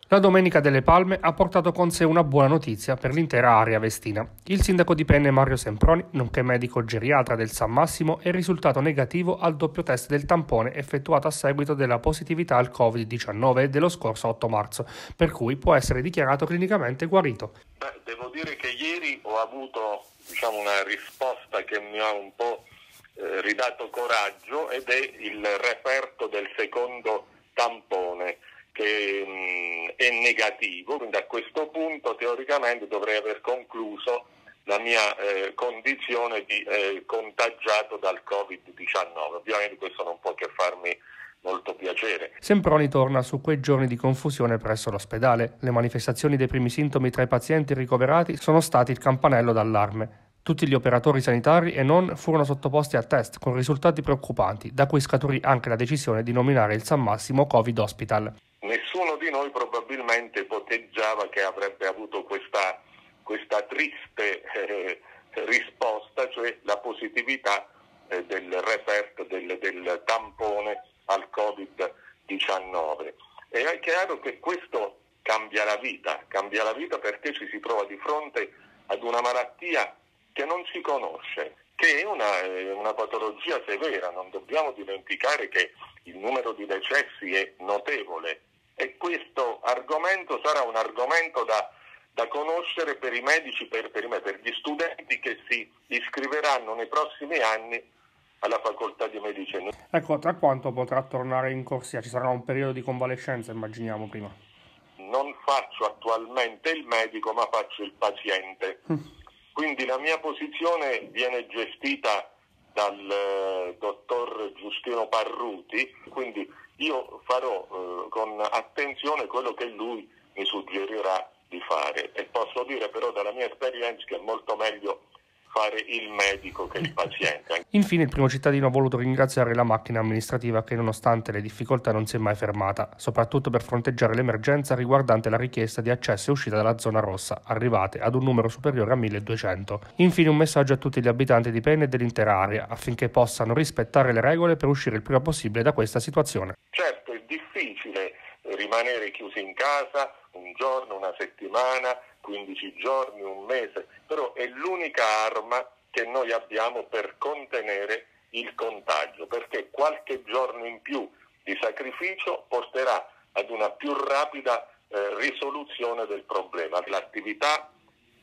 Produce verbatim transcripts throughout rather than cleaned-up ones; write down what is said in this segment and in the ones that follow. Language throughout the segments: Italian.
La Domenica delle Palme ha portato con sé una buona notizia per l'intera area vestina. Il sindaco di Penne Mario Semproni, nonché medico geriatra del San Massimo, è risultato negativo al doppio test del tampone effettuato a seguito della positività al covid diciannove dello scorso otto marzo, per cui può essere dichiarato clinicamente guarito. Beh, devo dire che ieri ho avuto diciamo, una risposta che mi ha un po' eh, ridato coraggio, ed è il referto del secondo tampone, che mh, è negativo, quindi a questo punto teoricamente dovrei aver concluso la mia eh, condizione di eh, contagiato dal covid diciannove. Ovviamente questo non può che farmi molto piacere. Semproni torna su quei giorni di confusione presso l'ospedale. Le manifestazioni dei primi sintomi tra i pazienti ricoverati sono stati il campanello d'allarme. Tutti gli operatori sanitari e non furono sottoposti a test con risultati preoccupanti, da cui scaturì anche la decisione di nominare il San Massimo Covid Hospital. Nessuno di noi probabilmente ipotizziava che avrebbe avuto questa, questa triste eh, risposta, cioè la positività eh, del referto del, del tampone al covid diciannove. E è chiaro che questo cambia la vita, cambia la vita perché ci si trova di fronte ad una malattia che non si conosce, che è una, una patologia severa. Non dobbiamo dimenticare che il numero di decessi è notevole, e questo argomento sarà un argomento da, da conoscere per i medici, per, per, me, per gli studenti che si iscriveranno nei prossimi anni alla facoltà di medicina. Ecco, tra quanto potrà tornare in corsia? Ci sarà un periodo di convalescenza, immaginiamo, prima? Non faccio attualmente il medico, ma faccio il paziente. Quindi la mia posizione viene gestita dal eh, dottor Giustino Parruti, quindi io farò eh, con attenzione quello che lui mi suggerirà di fare, e posso dire però dalla mia esperienza che è molto meglio fare il medico che il paziente. Infine il primo cittadino ha voluto ringraziare la macchina amministrativa che nonostante le difficoltà non si è mai fermata, soprattutto per fronteggiare l'emergenza riguardante la richiesta di accesso e uscita dalla zona rossa, arrivate ad un numero superiore a milleduecento. Infine un messaggio a tutti gli abitanti di Penne e dell'intera area, affinché possano rispettare le regole per uscire il prima possibile da questa situazione. Certo, è difficile rimanere chiusi in casa un giorno, una settimana, quindici giorni, un mese, però è l'unica arma che noi abbiamo per contenere il contagio, perché qualche giorno in più di sacrificio porterà ad una più rapida eh, risoluzione del problema. L'attività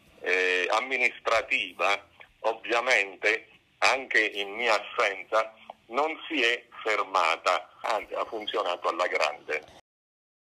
eh, amministrativa, ovviamente, anche in mia assenza, non si è fermata, anzi ha funzionato alla grande.